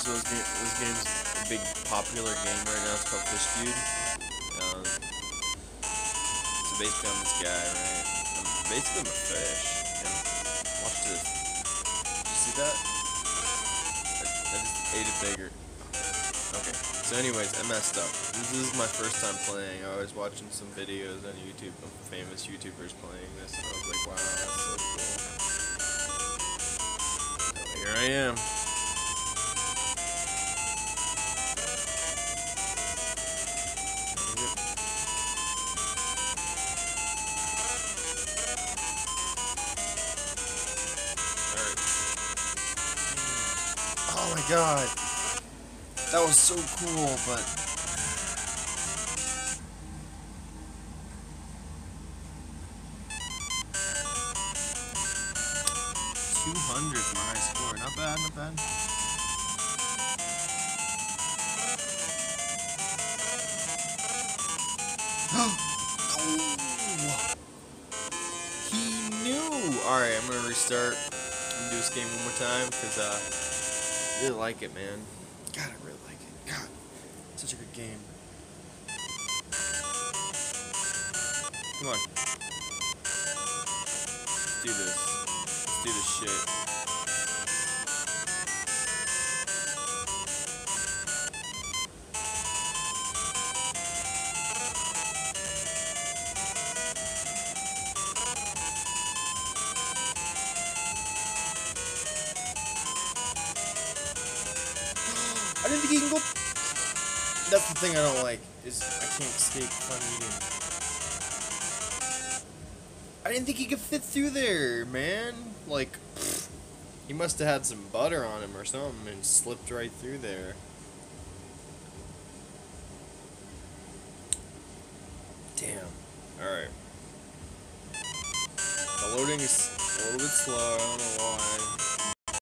This game's a big popular game right now. It's called Fish Feud. So basically, I'm this guy, right? I'm a fish. And watch this. Did you see that? I just ate it bigger. Okay. So anyways, I messed up. This is my first time playing. I was watching some videos on YouTube of famous YouTubers playing this, and I was like, wow, that's so cool. So here I am. Alright. Oh my god. That was so cool, but... $200 my high score. Not bad, not bad. He knew! Alright, I'm gonna restart. I'm gonna do this game one more time, because, I really like it, man. God, I really like it. God, such a good game. Come on. Let's do this. Let's do this shit. I didn't think he can go... That's the thing I don't like, is I can't escape if I'm eating. I didn't think he could fit through there, man. Like, pfft, he must have had some butter on him or something and slipped right through there. Damn. Alright. The loading is a little bit slow, I don't know why.